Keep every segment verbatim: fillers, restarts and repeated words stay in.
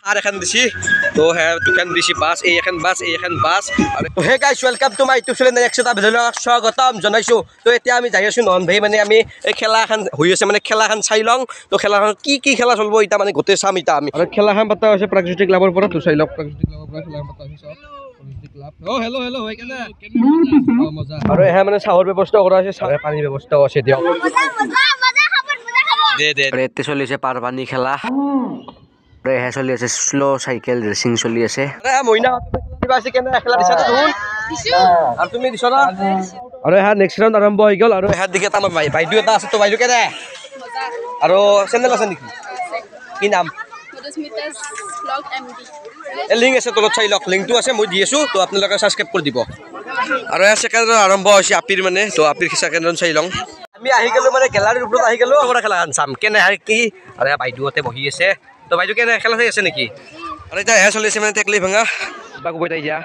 আর এখন দিছি তো হ্যাঁ দোকান দিছি বাস এই এখন বাস এই এখন বাস আৰু hey guys welcome to my YouTube channel next এটা ভিডিও স্বাগতম জনাইছো তো এতিয়া আমি যাই আছো নন ভাই মানে আমি এই খেলাখন হৈ আছে মানে খেলাখন চাই লং তো খেলাখন কি কি খেলা চলব এটা মানে গোটে চাম এটা আমি আৰু খেলাখন পাতা হৈছে প্ৰাকৃতিক লাভৰ পৰা তো চাই লওক প্ৰাকৃতিক লাভৰ পৰা খেলাখন পাতা হৈছে প্ৰাকৃতিক লাভ ও হেল্ল' হেল্ল' হৈ কেনে ও মজা আৰু এহে মানে চাহৰ ব্যৱস্থা কৰা আছে চাহে পানীৰ ব্যৱস্থাও আছে দিয়ক মজা মজা মজা খাব মজা খাব দে দে এতে চলিছে পাৰ পানী খেলা হে চলি আছে স্লো সাইকেল রেসিং চলি আছে আরে মইনা কিবা আছে কেনে খেলা দিছা তুন দিছো আর তুমি দিছ না আরে হ্যাঁ নেক্সট রাউন্ড আরম্ভ হৈ গল আৰু হেড দিকে তাম ভাই বাইদু এটা আছে তো বাইদু কেনে মজা আৰু চ্যানেল আছে নেকি কি নাম ফটোস্মিটাস ব্লগ এমডি এ লিংক আছে তলত চাই লক লিংকটো আছে মই দি আছো তো আপোনালোকে সাবস্ক্রাইব কৰি দিব আৰু এই সেকেন্ড আৰম্ভ হৈছে আপিৰ মানে তো আপিৰ সেকেন্ড চাই লং আমি আহি গলো মানে গ্যালারিৰ ওপৰত আহি গলো ওপৰ খেলা চাম কেনে আর কি আরে বাইদুতে বহি আছে তো বাইদু কেনে খেলা চাই আছে নেকি আৰু এটা হে চলি আছে মানে টেকলি ভাঙা বাক বইতাই যা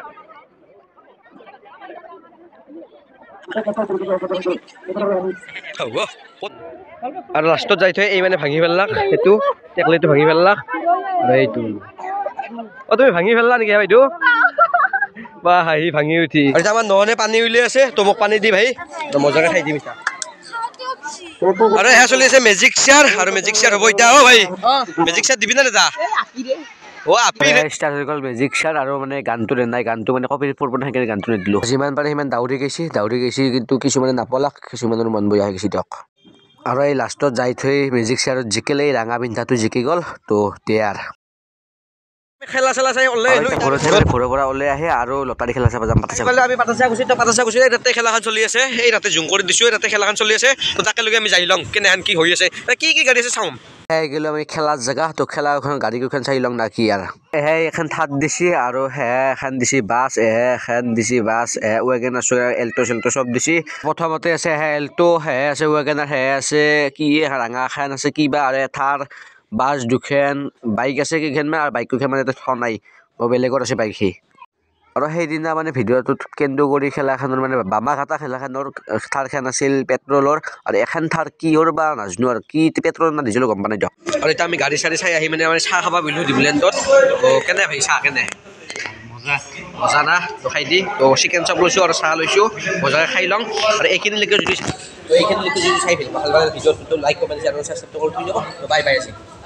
আৰু লাষ্টত যাই থৈ এই মানে ভাঙি পেলাক এটো টেকলিটো ভাঙি পেলাক আৰু এইটো ও তুমি ভাঙি পেলালা নেকি বাইদু বা হাহি ভাঙি উঠি আৰু আমাৰ নহনে পানী উলিয়াই আছে তো মোক পানী দি ভাই তো মজাকে খাই দিম এটা আরে হ্যাঁ চলি আছে ম্যাজিক শেয়ার আর ম্যাজিক শেয়ার হবো এটা ও ভাই ম্যাজিক শেয়ার দিবি না দাদা ও আপি স্টার্ট হৈ গল ম্যাজিক শেয়ার আৰু মানে গানটো নাই গানটো মানে কপি পৰব না হেকে গানটো নিদিলো যিমান পাৰে সিমান দাউৰি গৈছি দাউৰি গৈছি কিন্তু কিছুমানে নাপলাক কিছুমানৰ মন বয়া হৈ গৈছি দিয়ক আৰু এই লাষ্টত যাই থৈ ম্যাজিক শেয়াৰত জিকিলে ৰাঙা বিন্ধাটো জিকি গল তো দেয়াৰ খেলা খেলা চাই ওলাই ঘৰৰ পৰা ওলাই আহে আৰু লটাৰী খেলা চাব যাম পাতা আমি পাতা গুছি তো পাতা গুছি ৰাতে খেলাখন চলি আছে এই ৰাতে জুম কৰি দিছো ৰাতে খেলাখন চলি আছে তো তাকে লগে আমি যাই লং কেনেহান কি হৈ আছে কি কি গাড়ী আছে চাম এই গেলো আমি খেলাৰ জায়গা তো খেলাখন গাড়ীখন চাই লং না কি আর হে এখন থাত দিছি আৰু হে এখন দিছি বাস হে এখন দিছি বাস হে ওয়াগনার এলটো সেলটো সব দিছি প্ৰথমতে আছে হে এলটো হে আছে ওয়াগনার হে আছে কি ৰাঙা খান আছে কিবা আৰু থাৰ বাস দুখন বাইক আছে কিখন মানে আৰু বাইক দুখন মানে থ নাই ও বেলেগৰ আছে বাইক সি আৰু সেইদিনা মানে ভিডিঅ'টোত কেন্দ্ৰ কৰি খেলাখনৰ মানে বামা ঘাটা খেলাখনৰ থাৰখন আছিল পেট্ৰলৰ আৰু এখন থাৰ কিহৰ বা নাজানো আৰু কি পেট্ৰল না ডিজেল গম পাই দিয়ক আৰু এতিয়া আমি গাড়ী চাড়ী চাই আহি মানে মানে চাহ খাবা বিলো ডিভিলেণ্ডত তো কেনে ভাই চাহ কেনে মজা মজা না তো খাই দি তো চিকেন চপ লৈছোঁ আৰু চাহ লৈছোঁ মজাকৈ খাই লওঁ আৰু এইখিনিলৈকে যদি তো এইখিনিলৈকে যদি চাই ভাল ভাল ভিডিঅ'টো লাইক কমেণ্ট আৰু ছাবস্ক্ৰাইব কৰি থৈ যাব বাই বাই আছে